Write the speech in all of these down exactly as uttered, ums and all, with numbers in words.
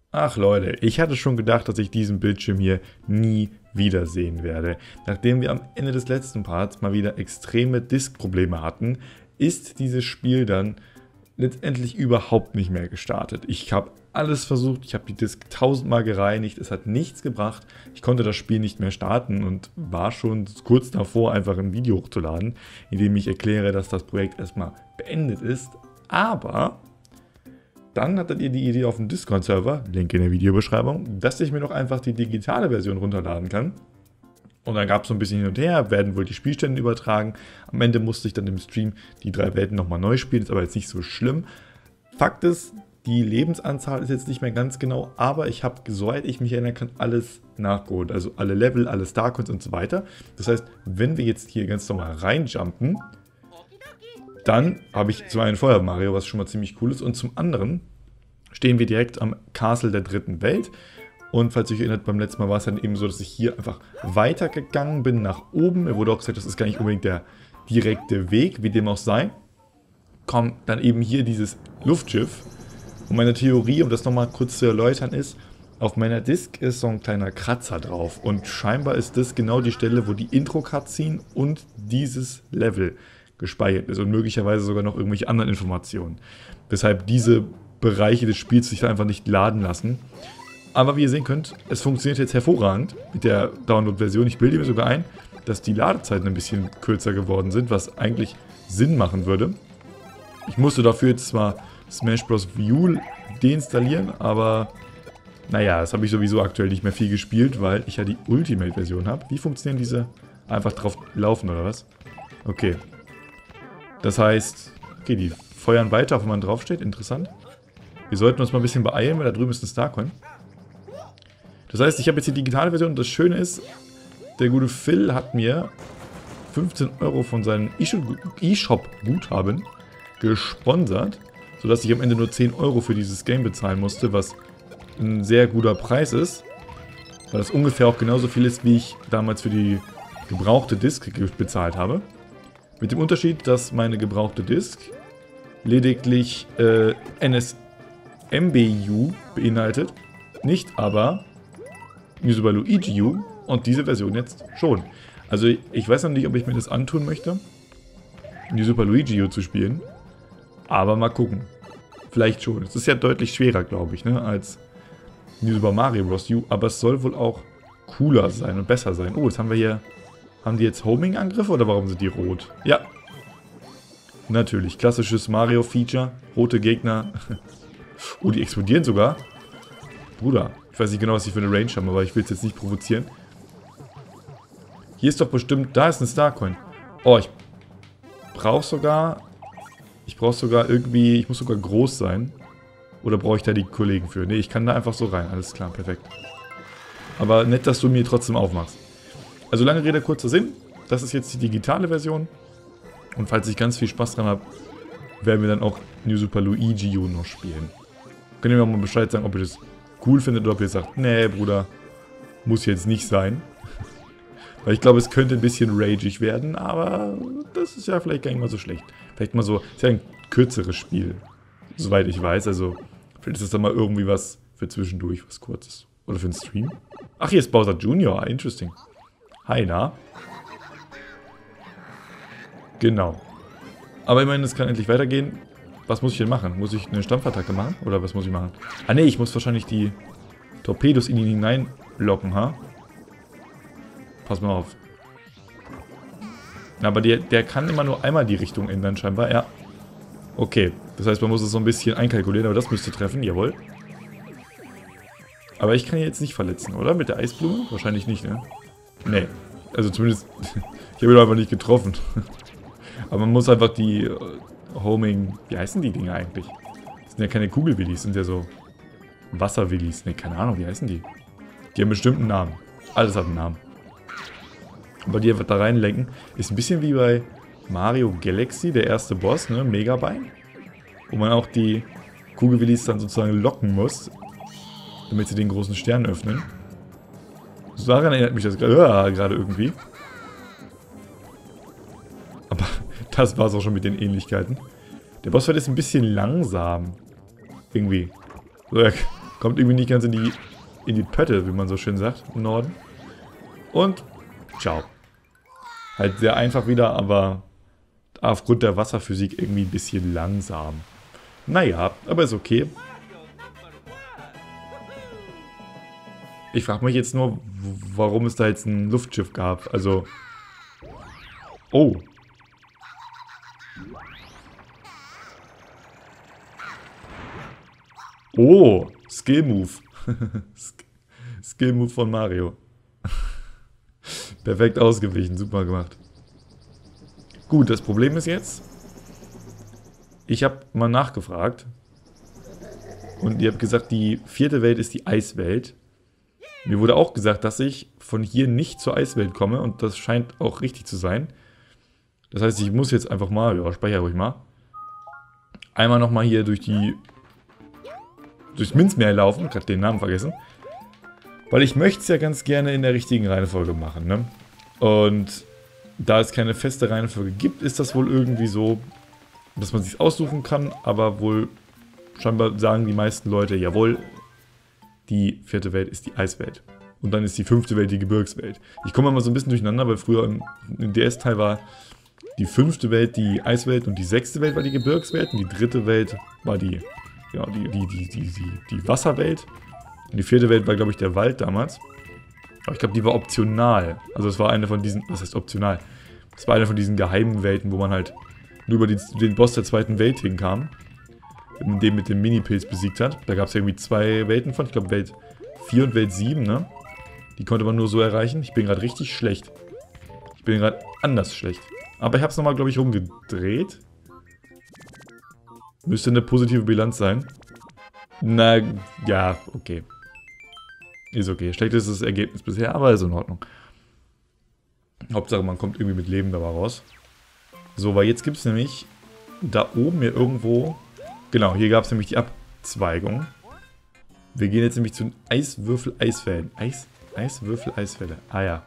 Ach Leute, ich hatte schon gedacht, dass ich diesen Bildschirm hier nie wiedersehen werde. Nachdem wir am Ende des letzten Parts mal wieder extreme Disk-Probleme hatten, ist dieses Spiel dann letztendlich überhaupt nicht mehr gestartet. Ich habe alles versucht, ich habe die Disk tausendmal gereinigt, es hat nichts gebracht. Ich konnte das Spiel nicht mehr starten und war schon kurz davor, einfach ein Video hochzuladen, in dem ich erkläre, dass das Projekt erstmal beendet ist. Aber dann hattet ihr die Idee auf dem Discord-Server, Link in der Videobeschreibung, dass ich mir doch einfach die digitale Version runterladen kann. Und dann gab es so ein bisschen hin und her, werden wohl die Spielstände übertragen. Am Ende musste ich dann im Stream die drei Welten nochmal neu spielen, ist aber jetzt nicht so schlimm. Fakt ist, die Lebensanzahl ist jetzt nicht mehr ganz genau, aber ich habe, soweit ich mich erinnern kann, alles nachgeholt. Also alle Level, alle Starcoins und so weiter. Das heißt, wenn wir jetzt hier ganz normal reinjumpen, dann habe ich zum einen Feuer Mario, was schon mal ziemlich cool ist, und zum anderen stehen wir direkt am Castle der dritten Welt. Und falls ihr euch erinnert, beim letzten Mal war es dann eben so, dass ich hier einfach weitergegangen bin nach oben. Mir wurde auch gesagt, das ist gar nicht unbedingt der direkte Weg, wie dem auch sei. Kommt dann eben hier dieses Luftschiff. Und meine Theorie, um das nochmal kurz zu erläutern, ist, auf meiner Disk ist so ein kleiner Kratzer drauf. Und scheinbar ist das genau die Stelle, wo die Intro-Cutscene und dieses Level gespeichert ist. Und möglicherweise sogar noch irgendwelche anderen Informationen. Weshalb diese Bereiche des Spiels sich einfach nicht laden lassen. Aber wie ihr sehen könnt, es funktioniert jetzt hervorragend mit der Download-Version. Ich bilde mir sogar ein, dass die Ladezeiten ein bisschen kürzer geworden sind, was eigentlich Sinn machen würde. Ich musste dafür jetzt zwar Smash Bros. View deinstallieren, aber naja, das habe ich sowieso aktuell nicht mehr viel gespielt, weil ich ja die Ultimate-Version habe. Wie funktionieren diese? Einfach drauf laufen oder was? Okay. Das heißt, okay, die feuern weiter, wenn man draufsteht. Interessant. Wir sollten uns mal ein bisschen beeilen, weil da drüben ist ein Starcoin. Das heißt, ich habe jetzt die digitale Version und das Schöne ist, der gute Phil hat mir fünfzehn Euro von seinem eShop-Guthaben gesponsert, sodass ich am Ende nur zehn Euro für dieses Game bezahlen musste, was ein sehr guter Preis ist, weil das ungefähr auch genauso viel ist, wie ich damals für die gebrauchte Disk bezahlt habe. Mit dem Unterschied, dass meine gebrauchte Disk lediglich äh, N S M B U beinhaltet, nicht aber New Super Luigi U und diese Version jetzt schon. Also ich weiß noch nicht, ob ich mir das antun möchte, New Super Luigi U zu spielen, aber mal gucken. Vielleicht schon. Es ist ja deutlich schwerer, glaube ich, ne, als New Super Mario Bros. U, aber es soll wohl auch cooler sein und besser sein. Oh, jetzt haben wir hier, haben die jetzt Homing-Angriffe oder warum sind die rot? Ja. Natürlich, klassisches Mario-Feature, rote Gegner. Oh, die explodieren sogar. Bruder, ich weiß nicht genau, was die für eine Range haben, aber ich will es jetzt nicht provozieren. Hier ist doch bestimmt... Da ist ein Starcoin. Oh, ich brauche sogar... Ich brauche sogar irgendwie... Ich muss sogar groß sein. Oder brauche ich da die Kollegen für? Ne, ich kann da einfach so rein. Alles klar, perfekt. Aber nett, dass du mir trotzdem aufmachst. Also lange Rede, kurzer Sinn. Das ist jetzt die digitale Version. Und falls ich ganz viel Spaß dran habe, werden wir dann auch New Super Luigi U noch spielen. Könnt ihr mir mal Bescheid sagen, ob ihr das cool findet oder ob ihr sagt, nee, Bruder, muss jetzt nicht sein. Weil ich glaube, es könnte ein bisschen rageig werden, aber das ist ja vielleicht gar nicht mal so schlecht. Vielleicht mal so, ist ja ein kürzeres Spiel, soweit ich weiß. Also, vielleicht ist das dann mal irgendwie was für zwischendurch, was kurzes. Oder für einen Stream. Ach, hier ist Bowser Junior, interesting. Hi, na? Genau. Aber immerhin, es kann endlich weitergehen. Was muss ich denn machen? Muss ich eine Stampfattacke machen? Oder was muss ich machen? Ah ne, ich muss wahrscheinlich die Torpedos in ihn hineinlocken, ha? Pass mal auf. Aber der, der kann immer nur einmal die Richtung ändern, scheinbar. Ja. Okay. Das heißt, man muss es so ein bisschen einkalkulieren, aber das müsste treffen. Jawohl. Aber ich kann ihn jetzt nicht verletzen, oder? Mit der Eisblume? Wahrscheinlich nicht, ne? Nee. Also zumindest... ich habe ihn einfach nicht getroffen. Aber man muss einfach die... Äh, Homing, wie heißen die Dinger eigentlich? Das sind ja keine Kugelwillis, sind ja so Wasserwillis. Ne, keine Ahnung, wie heißen die? Die haben bestimmt einen Namen. Alles hat einen Namen. Aber die einfach da reinlenken, ist ein bisschen wie bei Mario Galaxy, der erste Boss, ne, Megabein. Wo man auch die Kugelwillis dann sozusagen locken muss, damit sie den großen Stern öffnen. So daran erinnert mich das gerade äh, irgendwie. Aber das war es auch schon mit den Ähnlichkeiten. Der Bossfight ist ein bisschen langsam. Irgendwie. So, er Kommt irgendwie nicht ganz in die, in die Pötte, wie man so schön sagt, im Norden. Und ciao. Halt sehr einfach wieder, aber aufgrund der Wasserphysik irgendwie ein bisschen langsam. Naja, aber ist okay. Ich frage mich jetzt nur, warum es da jetzt ein Luftschiff gab. Also... Oh. Oh, Skill Move. Skill Move von Mario. Perfekt ausgewichen, super gemacht. Gut, das Problem ist jetzt, ich habe mal nachgefragt und ihr habt gesagt, die vierte Welt ist die Eiswelt. Mir wurde auch gesagt, dass ich von hier nicht zur Eiswelt komme und das scheint auch richtig zu sein. Das heißt, ich muss jetzt einfach mal, ja, speichere ruhig mal, einmal nochmal hier durch die durchs Minzmeer laufen, gerade den Namen vergessen, weil ich möchte es ja ganz gerne in der richtigen Reihenfolge machen, ne? Und da es keine feste Reihenfolge gibt, ist das wohl irgendwie so, dass man sich aussuchen kann, aber wohl scheinbar sagen die meisten Leute, jawohl, die vierte Welt ist die Eiswelt. Und dann ist die fünfte Welt die Gebirgswelt. Ich komme immer so ein bisschen durcheinander, weil früher im, im D S-Teil war die fünfte Welt die Eiswelt und die sechste Welt war die Gebirgswelt und die dritte Welt war die, ja, die, die, die, die, die, die Wasserwelt. Und die vierte Welt war, glaube ich, der Wald damals. Aber ich glaube, die war optional. Also es war eine von diesen, was heißt optional? Es war eine von diesen geheimen Welten, wo man halt nur über die, den Boss der zweiten Welt hinkam. Wenn man den mit dem Mini-Pilz besiegt hat. Da gab es irgendwie zwei Welten von. Ich glaube, Welt vier und Welt sieben, ne? Die konnte man nur so erreichen. Ich bin gerade richtig schlecht. Ich bin gerade anders schlecht. Aber ich habe es nochmal, glaube ich, rumgedreht. Müsste eine positive Bilanz sein. Na, ja, okay. Ist okay. Schlecht ist das Ergebnis bisher, aber ist in Ordnung. Hauptsache, man kommt irgendwie mit Leben dabei raus. So, weil jetzt gibt es nämlich da oben hier irgendwo... Genau, hier gab es nämlich die Abzweigung. Wir gehen jetzt nämlich zu den Eiswürfel-Eisfällen. Eis, Eiswürfel-Eisfälle. Ah ja.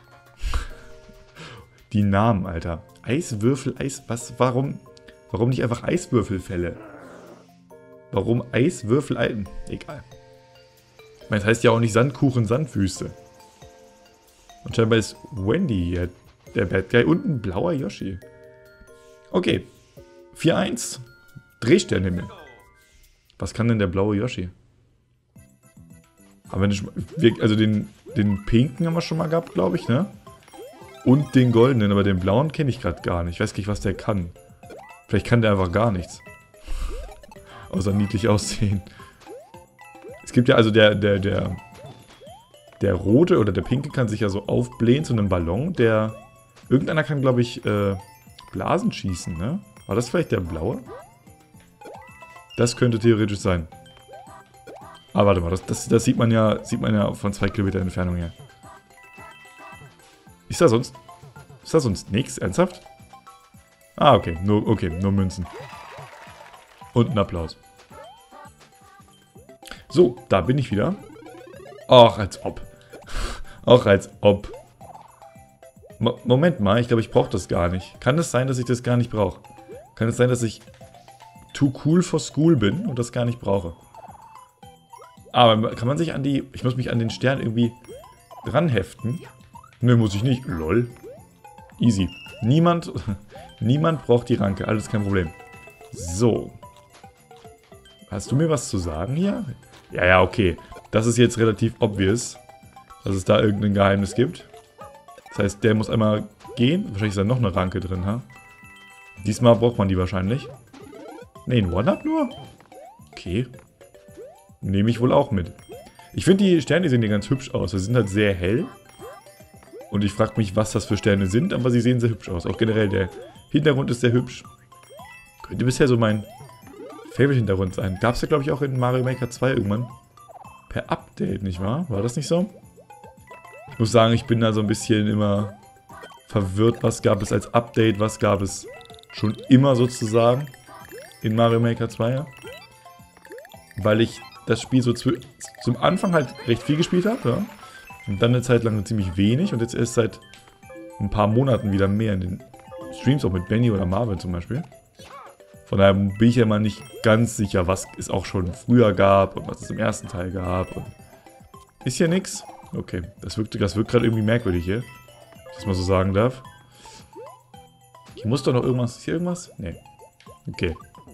Die Namen, Alter. Eiswürfel-Eis... Was? Warum? Warum nicht einfach Eiswürfelfälle? Warum Eiswürfel... Egal. Ich meine, das heißt ja auch nicht Sandkuchen, Sandwüste. Und scheinbar ist Wendy ja der Bad Guy und ein blauer Yoshi. Okay. vier eins. Drehsternhimmel. Was kann denn der blaue Yoshi? Aber wenn ich, also den, den pinken haben wir schon mal gehabt, glaube ich, ne? Und den goldenen, aber den blauen kenne ich gerade gar nicht. Ich weiß nicht, was der kann. Vielleicht kann der einfach gar nichts. Außer niedlich aussehen. Es gibt ja also der, der, der, der rote oder der pinke kann sich ja so aufblähen zu einem Ballon. Der, irgendeiner kann, glaube ich, äh, Blasen schießen, ne? War das vielleicht der blaue? Das könnte theoretisch sein. Aber warte mal, das, das, das sieht man ja, sieht man ja von zwei Kilometer Entfernung her. Ist da sonst, ist da sonst nichts? Ernsthaft? Ah, okay, nur, okay, nur Münzen. Und ein Applaus. So, da bin ich wieder. Ach, als ob. Auch als ob. Mo Moment mal, ich glaube, ich brauche das gar nicht. Kann es sein, dass ich das gar nicht brauche? Kann es sein, dass ich too cool for school bin und das gar nicht brauche? Aber kann man sich an die... Ich muss mich an den Stern irgendwie dran heften. Ne, muss ich nicht. Lol. Easy. Niemand, niemand braucht die Ranke. Alles kein Problem. So. Hast du mir was zu sagen hier? Ja, ja, okay. Das ist jetzt relativ obvious, dass es da irgendein Geheimnis gibt. Das heißt, der muss einmal gehen. Wahrscheinlich ist da noch eine Ranke drin, ha? Diesmal braucht man die wahrscheinlich. Ne, ein One-Up nur? Okay. Nehme ich wohl auch mit. Ich finde, die Sterne sehen hier ganz hübsch aus. Sie sind halt sehr hell. Und ich frage mich, was das für Sterne sind, aber sie sehen sehr hübsch aus. Auch generell, der Hintergrund ist sehr hübsch. Könnte bisher so mein Favorite-Hintergrund sein. Gab es ja, glaube ich, auch in Mario Maker zwei irgendwann. Per Update, nicht wahr? War das nicht so? Ich muss sagen, ich bin da so ein bisschen immer verwirrt. Was gab es als Update? Was gab es schon immer sozusagen in Mario Maker zwei? Ja? Weil ich das Spiel so zu, zum Anfang halt recht viel gespielt habe, ja. Und dann eine Zeit lang ziemlich wenig und jetzt erst seit ein paar Monaten wieder mehr in den Streams, auch mit Benny oder Marvin zum Beispiel. Von daher bin ich ja mal nicht ganz sicher, was es auch schon früher gab und was es im ersten Teil gab. Und ist hier nichts? Okay, das wirkt, das wirkt gerade irgendwie merkwürdig hier. Wenn ich das mal so sagen darf. Hier muss doch noch irgendwas. Ist hier irgendwas? Nee. Okay.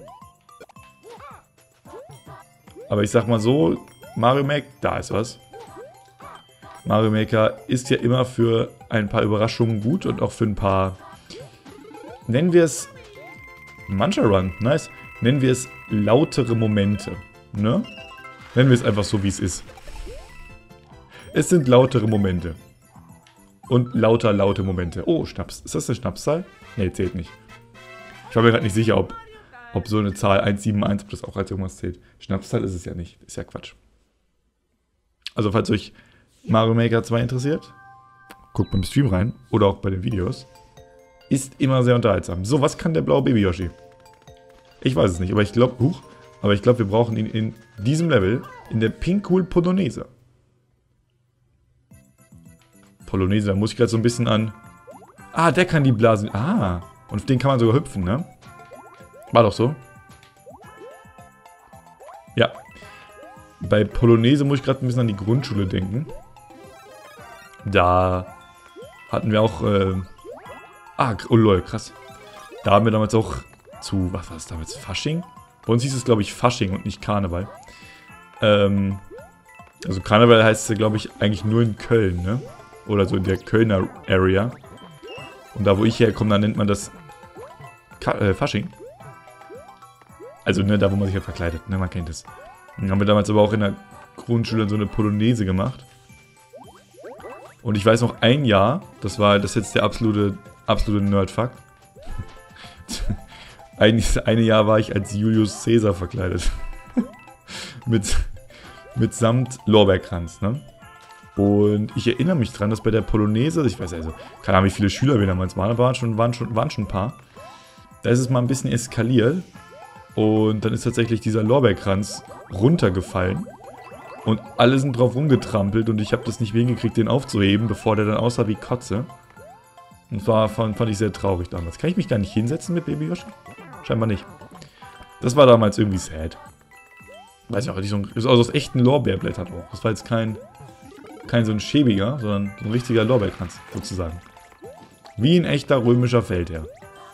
Aber ich sag mal so, Mario Maker, da ist was. Mario Maker ist ja immer für ein paar Überraschungen gut und auch für ein paar, nennen wir es, Mancha Run, nice, nennen wir es lautere Momente, ne? Nennen wir es einfach so, wie es ist. Es sind lautere Momente. Und lauter, laute Momente. Oh, Schnaps. Ist das eine Schnapszahl? Ne, zählt nicht. Ich war mir gerade nicht sicher, ob, ob so eine Zahl eins sieben eins, ob das auch als irgendwas zählt. Schnapszahl ist es ja nicht. Ist ja Quatsch. Also, falls euch Mario Maker zwei interessiert, guckt beim Stream rein. Oder auch bei den Videos. Ist immer sehr unterhaltsam. So, was kann der blaue Baby Yoshi? Ich weiß es nicht, aber ich glaube, huch, aber ich glaube, wir brauchen ihn in diesem Level, in der Pink Cool Polonaise. Polonaise, da muss ich gerade so ein bisschen an... Ah, der kann die Blasen... Ah, und auf den kann man sogar hüpfen, ne? War doch so. Ja. Bei Polonaise muss ich gerade ein bisschen an die Grundschule denken. Da hatten wir auch... Äh, ah, oh lol, krass. Da haben wir damals auch zu... Was war das damals? Fasching? Bei uns hieß es, glaube ich, Fasching und nicht Karneval. Ähm... Also Karneval heißt es, glaube ich, eigentlich nur in Köln, ne? Oder so in der Kölner Area. Und da, wo ich herkomme, da nennt man das Ka äh, Fasching. Also, ne, da, wo man sich halt verkleidet, ne, man kennt das. Dann haben wir damals aber auch in der Grundschule so eine Polonaise gemacht. Und ich weiß noch, ein Jahr, das war, das ist jetzt der absolute, absolute Nerdfuck. ein, ein Jahr war ich als Julius Caesar verkleidet. mit, mit samt Lorbeerkranz, ne? Und ich erinnere mich dran, dass bei der Polonaise, ich weiß also, keine Ahnung, wie viele Schüler wir damals waren, aber waren schon, waren schon, waren schon ein paar. Da ist es mal ein bisschen eskaliert. Und dann ist tatsächlich dieser Lorbeerkranz runtergefallen. Und alle sind drauf rumgetrampelt und ich habe das nicht hingekriegt, den aufzuheben, bevor der dann aussah wie Kotze. Und zwar fand, fand ich sehr traurig damals. Kann ich mich da nicht hinsetzen mit Baby Yoshi? Scheinbar nicht. Das war damals irgendwie sad. Weiß ich auch nicht, so ein, ist also aus echten Lorbeerblättern auch. Das war jetzt kein... Kein so ein schäbiger, sondern so ein richtiger Lorbeerkranz, sozusagen. Wie ein echter römischer Feldherr.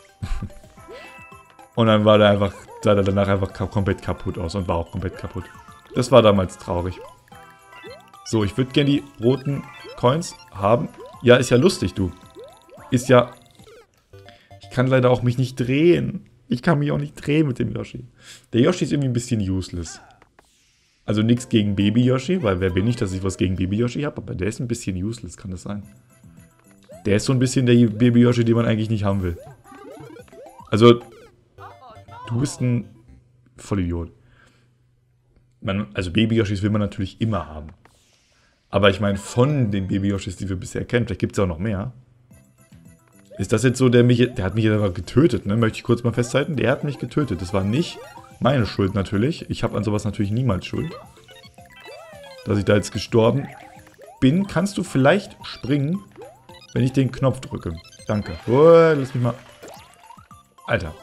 Und dann war der einfach, sah der danach einfach komplett kaputt aus und war auch komplett kaputt. Das war damals traurig. So, ich würde gerne die roten Coins haben. Ja, ist ja lustig, du. Ist ja... Ich kann leider auch mich nicht drehen. Ich kann mich auch nicht drehen mit dem Yoshi. Der Yoshi ist irgendwie ein bisschen useless. Also nichts gegen Baby Yoshi, weil wer bin ich, dass ich was gegen Baby Yoshi habe, aber der ist ein bisschen useless, kann das sein? Der ist so ein bisschen der Baby Yoshi, den man eigentlich nicht haben will. Also, du bist ein Vollidiot. Man, also Baby Yoshis will man natürlich immer haben. Aber ich meine, von den Baby Yoshis, die wir bisher kennen, vielleicht gibt es auch noch mehr. Ist das jetzt so, der mich, der hat mich jetzt einfach getötet, ne? Möchte ich kurz mal festhalten. Der hat mich getötet. Das war nicht... Meine Schuld natürlich. Ich habe an sowas natürlich niemals Schuld. Dass ich da jetzt gestorben bin. Kannst du vielleicht springen, wenn ich den Knopf drücke? Danke. Oh, lass mich mal... Alter.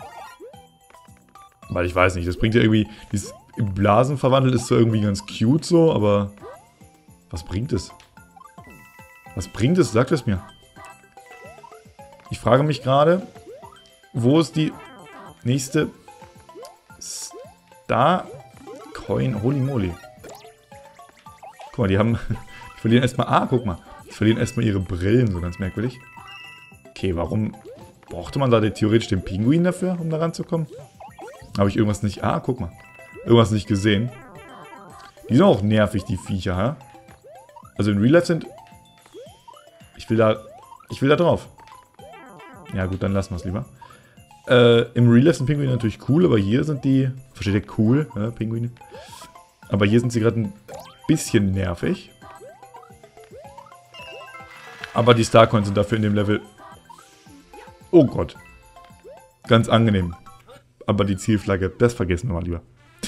Weil ich weiß nicht, das bringt ja irgendwie... Dieses Blasen verwandelt ist so irgendwie ganz cute so, aber... Was bringt es? Was bringt es? Sagt es mir. Ich frage mich gerade, wo ist die nächste... Star Coin, holy moly. Guck mal, die haben, die verlieren erstmal, ah, guck mal, die verlieren erstmal ihre Brillen, so ganz merkwürdig. Okay, warum brauchte man da theoretisch den Pinguin dafür, um da ranzukommen? Habe ich irgendwas nicht, ah, guck mal, irgendwas nicht gesehen. Die sind auch nervig, die Viecher, ha? Also in Real Life sind, ich will da, ich will da drauf. Ja gut, dann lassen wir es lieber. Äh, im Real Life sind Pinguine natürlich cool, aber hier sind die... Versteht ihr? Cool, ja, Pinguine. Aber hier sind sie gerade ein bisschen nervig. Aber die Starcoins sind dafür in dem Level... Oh Gott. Ganz angenehm. Aber die Zielflagge, das vergessen wir mal lieber.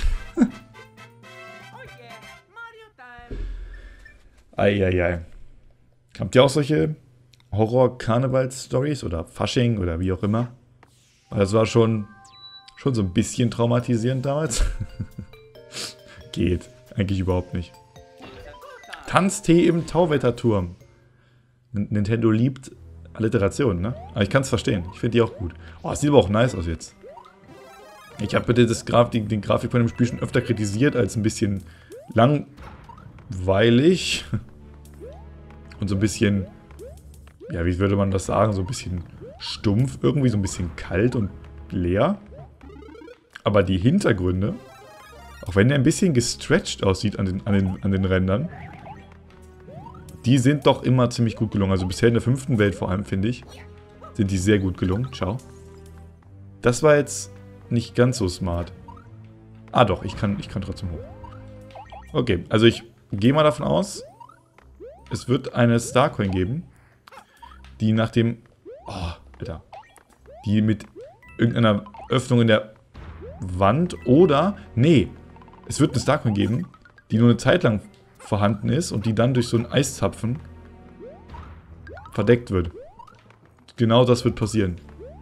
Eieiei. Habt ihr auch solche Horror-Karnevals-Stories oder Fasching oder wie auch immer? Das war schon, Schon so ein bisschen traumatisierend damals. Geht. Eigentlich überhaupt nicht. Tanztee im Tauwetterturm. Nintendo liebt Alliterationen, ne? Aber ich kann es verstehen. Ich finde die auch gut. Oh, es sieht aber auch nice aus jetzt. Ich habe bitte das Graf den, den Grafik von dem Spiel schon öfter kritisiert, als ein bisschen langweilig. Und so ein bisschen, ja, wie würde man das sagen? So ein bisschen stumpf, irgendwie so ein bisschen kalt und leer. Aber die Hintergründe, auch wenn der ein bisschen gestretched aussieht an den, an den, an den Rändern, die sind doch immer ziemlich gut gelungen. Also bisher in der fünften Welt vor allem, finde ich, sind die sehr gut gelungen. Ciao. Das war jetzt nicht ganz so smart. Ah doch, ich kann, ich kann trotzdem hoch. Okay, also ich gehe mal davon aus, es wird eine Starcoin geben, die nach dem... Oh, Alter. Die mit irgendeiner Öffnung in der Wand oder... Nee, es wird eine Starcoin geben, die nur eine Zeit lang vorhanden ist und die dann durch so einen Eiszapfen verdeckt wird. Genau das wird passieren.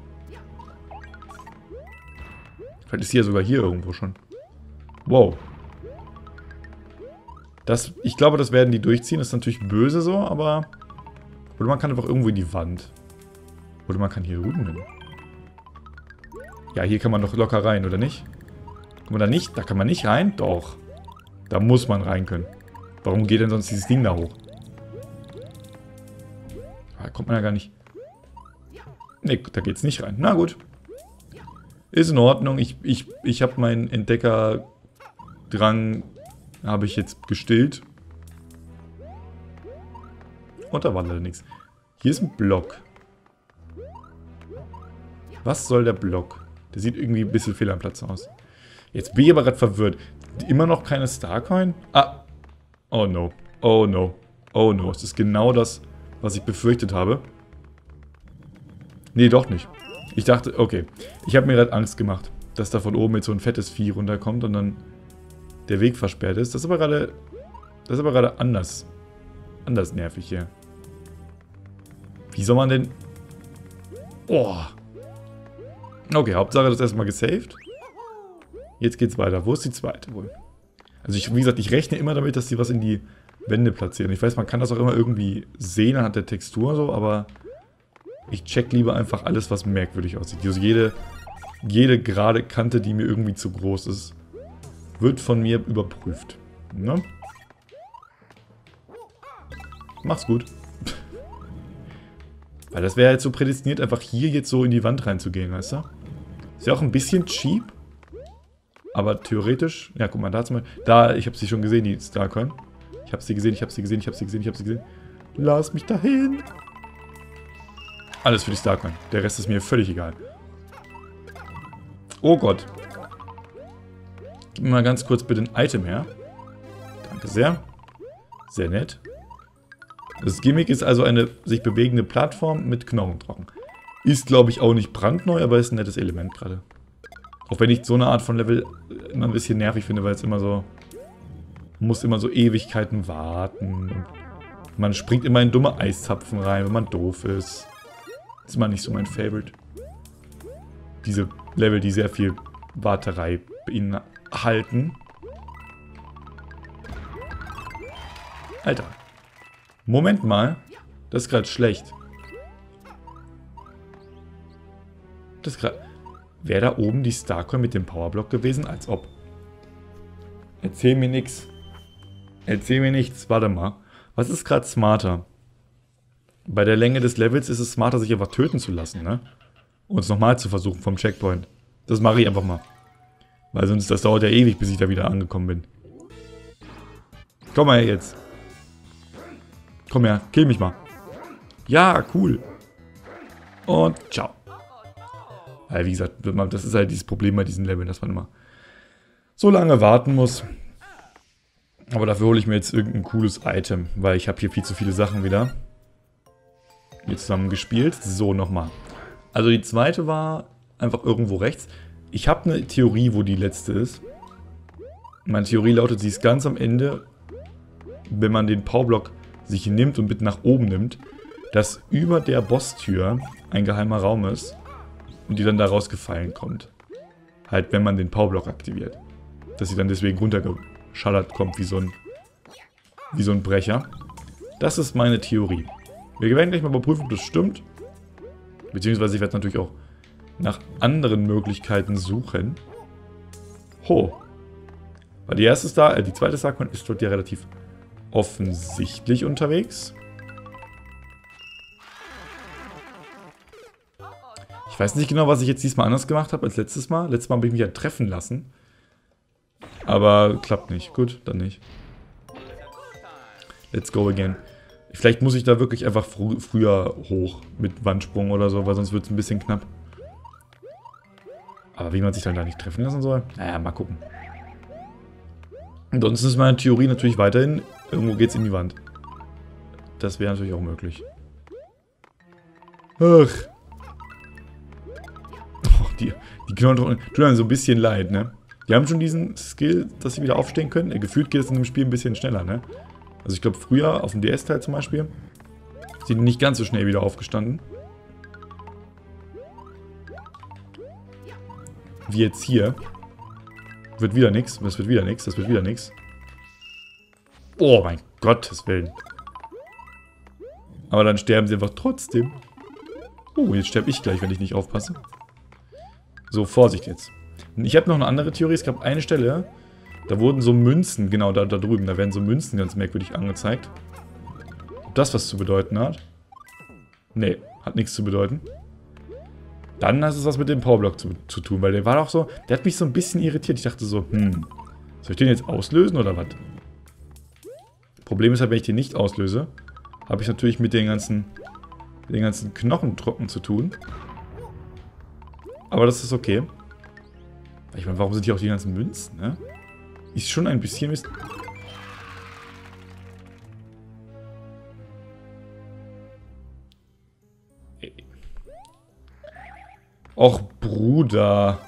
Vielleicht ist sie ja sogar hier irgendwo schon. Wow. Das, ich glaube, das werden die durchziehen. Das ist natürlich böse so, aber... Oder man kann einfach irgendwo in die Wand. Oder man kann hier rüben hin. Ja, hier kann man doch locker rein, oder nicht? Kann man da nicht? Da kann man nicht rein? Doch. Da muss man rein können. Warum geht denn sonst dieses Ding da hoch? Da kommt man ja gar nicht... Ne, da geht's nicht rein. Na gut. Ist in Ordnung. Ich, ich, ich habe meinen Entdeckerdrang habe ich jetzt gestillt. Und da war leider nichts. Hier ist ein Block. Was soll der Block? Der sieht irgendwie ein bisschen fehl am Platz aus. Jetzt bin ich aber gerade verwirrt. Immer noch keine Starcoin? Ah. Oh no. Oh no. Oh no. Es ist genau das, was ich befürchtet habe. Nee, doch nicht. Ich dachte, okay. Ich habe mir gerade Angst gemacht, dass da von oben jetzt so ein fettes Vieh runterkommt und dann der Weg versperrt ist. Das ist aber gerade... Das ist aber gerade anders. Anders nervig hier. Wie soll man denn... Oh. Okay, Hauptsache das ist erstmal gesaved. Jetzt geht's weiter. Wo ist die zweite wohl? Also ich, wie gesagt, ich rechne immer damit, dass die was in die Wände platzieren. Ich weiß, man kann das auch immer irgendwie sehen anhand der Textur so, aber ich check lieber einfach alles, was merkwürdig aussieht. Also jede, jede gerade Kante, die mir irgendwie zu groß ist, wird von mir überprüft. Ne? Mach's gut. Weil das wäre jetzt so prädestiniert, einfach hier jetzt so in die Wand reinzugehen, weißt du? Ist ja auch ein bisschen cheap. Aber theoretisch... Ja, guck mal, da zum Beispiel... Da, ich habe sie schon gesehen, die Starcoin. Ich habe sie gesehen, ich habe sie gesehen, ich habe sie gesehen, ich habe sie gesehen. Lass mich dahin. Alles für die Starcoin. Der Rest ist mir völlig egal. Oh Gott. Gib mir mal ganz kurz bitte ein Item her. Danke sehr. Sehr nett. Das Gimmick ist also eine sich bewegende Plattform mit Knochentrocken. Ist, glaube ich, auch nicht brandneu, aber ist ein nettes Element gerade. Auch wenn ich so eine Art von Level immer ein bisschen nervig finde, weil es immer so... Man muss immer so Ewigkeiten warten. Und man springt immer in dumme Eiszapfen rein, wenn man doof ist. Das ist immer nicht so mein Favorite. Diese Level, die sehr viel Warterei beinhalten. Alter. Moment mal. Das ist gerade schlecht. Das ist gerade... Wäre da oben die Starcoin mit dem Powerblock gewesen? Als ob. Erzähl mir nichts. Erzähl mir nichts. Warte mal. Was ist gerade smarter? Bei der Länge des Levels ist es smarter, sich einfach töten zu lassen, ne? Und es nochmal zu versuchen vom Checkpoint. Das mache ich einfach mal. Weil sonst, das dauert ja ewig, bis ich da wieder angekommen bin. Komm mal her jetzt. Komm her, kill mich mal. Ja, cool. Und ciao. Weil, wie gesagt, das ist halt dieses Problem bei diesen Leveln, dass man immer so lange warten muss. Aber dafür hole ich mir jetzt irgendein cooles Item, weil ich habe hier viel zu viele Sachen wieder hier zusammen gespielt. So, nochmal. Also die zweite war einfach irgendwo rechts. Ich habe eine Theorie, wo die letzte ist. Meine Theorie lautet, sie ist ganz am Ende, wenn man den Powerblock sich nimmt und mit nach oben nimmt, dass über der Bosstür ein geheimer Raum ist. Und die dann da rausgefallen kommt. Halt, wenn man den Powerblock aktiviert. Dass sie dann deswegen runtergeschallert kommt wie so ein, wie so ein Brecher. Das ist meine Theorie. Wir werden gleich mal überprüfen, ob das stimmt. Beziehungsweise ich werde natürlich auch nach anderen Möglichkeiten suchen. Ho. Weil die erste Star, äh, die zweite Starcoin ist dort ja relativ offensichtlich unterwegs. Ich weiß nicht genau, was ich jetzt diesmal anders gemacht habe als letztes Mal. Letztes Mal habe ich mich ja treffen lassen. Aber klappt nicht. Gut, dann nicht. Let's go again. Vielleicht muss ich da wirklich einfach fr früher hoch mit Wandsprung oder so, weil sonst wird es ein bisschen knapp. Aber wie man sich dann da nicht treffen lassen soll? Naja, mal gucken. Ansonsten ist meine Theorie natürlich weiterhin, irgendwo geht es in die Wand. Das wäre natürlich auch möglich. Ach. Oh, die, die Knochen tun einem so ein bisschen leid, ne? Die haben schon diesen Skill, dass sie wieder aufstehen können. Gefühlt geht es in dem Spiel ein bisschen schneller, ne? Also ich glaube früher, auf dem D S-Teil zum Beispiel, sind die nicht ganz so schnell wieder aufgestanden. Wie jetzt hier. Wird wieder nichts, das wird wieder nichts, das wird wieder nichts. Oh mein Gottes Willen. Aber dann sterben sie einfach trotzdem. Oh, jetzt sterbe ich gleich, wenn ich nicht aufpasse. So, Vorsicht jetzt. Ich habe noch eine andere Theorie, es gab eine Stelle... Da wurden so Münzen, genau da, da drüben, da werden so Münzen ganz merkwürdig angezeigt. Ob das was zu bedeuten hat? Nee, hat nichts zu bedeuten. Dann hat es was mit dem Powerblock zu, zu tun, weil der war auch so, der hat mich so ein bisschen irritiert. Ich dachte so, hm, soll ich den jetzt auslösen oder was? Problem ist halt, wenn ich den nicht auslöse, habe ich natürlich mit den ganzen, mit den ganzen Knochendrocken zu tun. Aber das ist okay. Ich meine, warum sind hier auch die ganzen Münzen, ne? Ist schon ein bisschen Mist. Och, Bruder.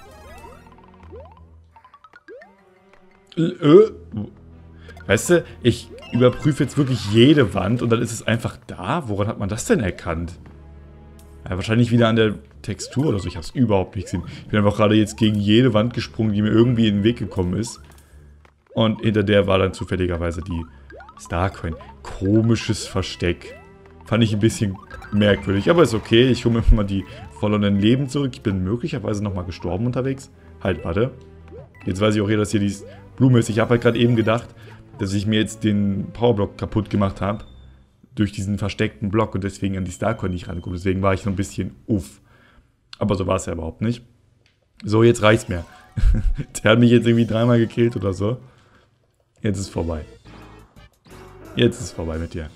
Äh, weißt du, ich überprüfe jetzt wirklich jede Wand und dann ist es einfach da. Woran hat man das denn erkannt? Ja, wahrscheinlich wieder an der Textur oder so. Ich habe es überhaupt nicht gesehen. Ich bin einfach gerade jetzt gegen jede Wand gesprungen, die mir irgendwie in den Weg gekommen ist. Und hinter der war dann zufälligerweise die Starcoin. Komisches Versteck. Fand ich ein bisschen merkwürdig, aber ist okay. Ich hole mir mal die verlorenen Leben zurück. Ich bin möglicherweise nochmal gestorben unterwegs. Halt, warte. Jetzt weiß ich auch hier, dass hier die Blume ist. Ich habe halt gerade eben gedacht, dass ich mir jetzt den Powerblock kaputt gemacht habe. Durch diesen versteckten Block und deswegen an die Starcoin nicht rangekommen. Deswegen war ich so ein bisschen uff. Aber so war es ja überhaupt nicht. So, jetzt reicht's mir. Der hat mich jetzt irgendwie dreimal gekillt oder so. Jetzt ist vorbei. Jetzt ist vorbei mit dir.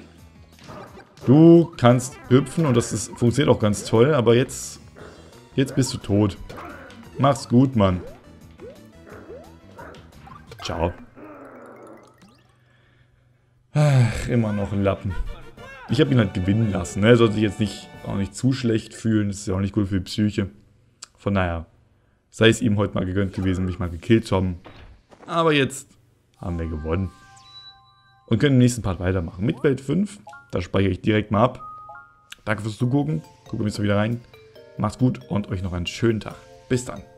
Du kannst hüpfen und das ist, funktioniert auch ganz toll, aber jetzt, jetzt bist du tot. Mach's gut, Mann. Ciao. Ach, immer noch ein Lappen. Ich habe ihn halt gewinnen lassen. Ne? Er sollte sich jetzt nicht, auch nicht zu schlecht fühlen. Das ist ja auch nicht gut für die Psyche. Von daher, sei es ihm heute mal gegönnt gewesen, mich mal gekillt zu haben. Aber jetzt haben wir gewonnen. Und können im nächsten Part weitermachen. Mit Welt fünf. Da speichere ich direkt mal ab. Danke fürs Zugucken. Guckt bis wieder rein. Macht's gut und euch noch einen schönen Tag. Bis dann.